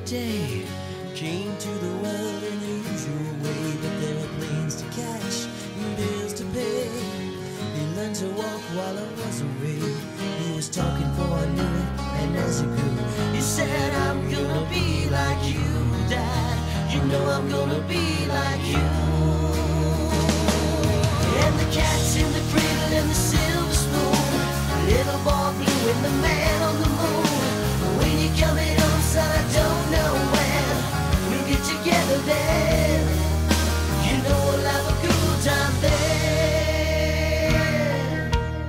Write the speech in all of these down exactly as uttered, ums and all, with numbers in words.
day came to the world in the usual way, but there were planes to catch and bills to pay. He learned to walk while I was away. He was talking for I knew it, and as he grew, he said, I'm gonna be like you, Dad. You know I'm gonna be like you. And the cat's in the cradle and the silver spoon, little boy blue and the man on the moon. When you coming home, son, I don't know when we'll get together then. You know we'll have a good time then.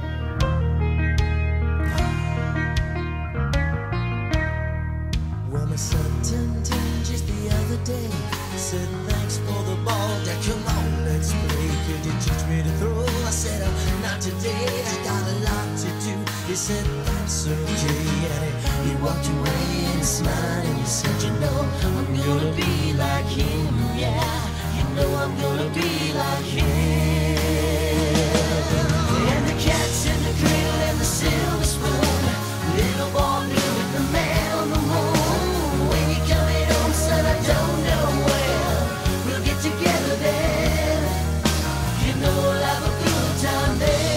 Well, my son turned ten just the other day. Said thanks for the ball, Dad, come on, let's play. Could you teach me to throw? I said, oh, not today, I got a lot to do. He said, that's okay, and he walked away and smiled and he said, you know, I'm gonna be like him, yeah. You know I'm gonna be like him. And the cat's in the cradle and the silver spoon, little boy blue with the man on the moon. When you coming home, son, I don't know when we'll get together then. You know we'll have a good time then.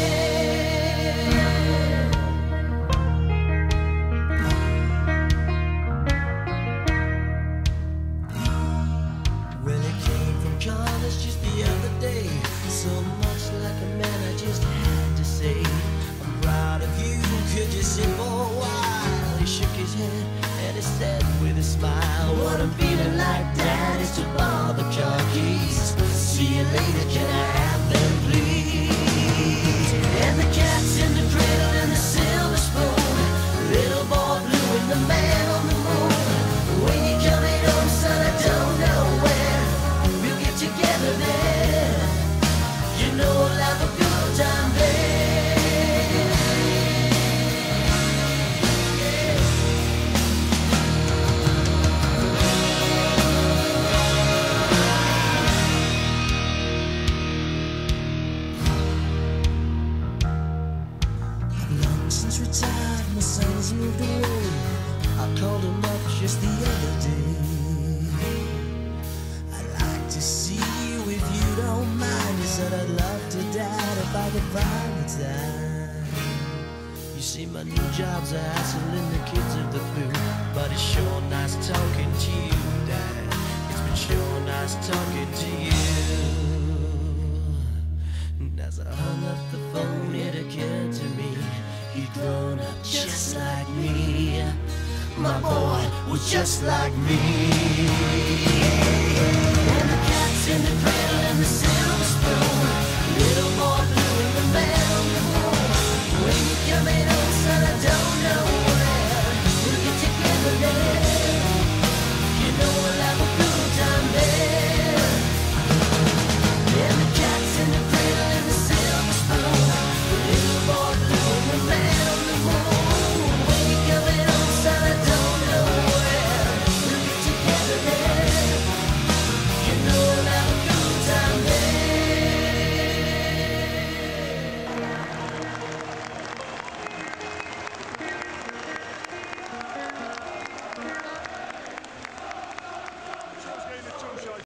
Well, it came from college just the other day. So much like a man, I just had to say, I'm proud of you, could you sit for a while? He shook his head and he said with a smile, what I'm feeling like, Dad, is to borrow the car keys. See you later, can I have them, please? And the cat's in the cradle and the silver spoon, little boy blue and the man on the moon. When you coming home, son, I don't know when we'll get together then. You know we'll have a good time then. Long since retired, my son's moved away. I called him up just the other day. I'd like to see you if you don't mind. He said, I'd love to, Dad, if I could find the time. You see, my new job's a hassling the kids of the blue, but it's sure nice talking to you, Dad. It's been sure nice talking to you. And as I hung up the phone, it occurred to me, he'd grown up just like me. My boy was just like me. And the cat's in the cradle and the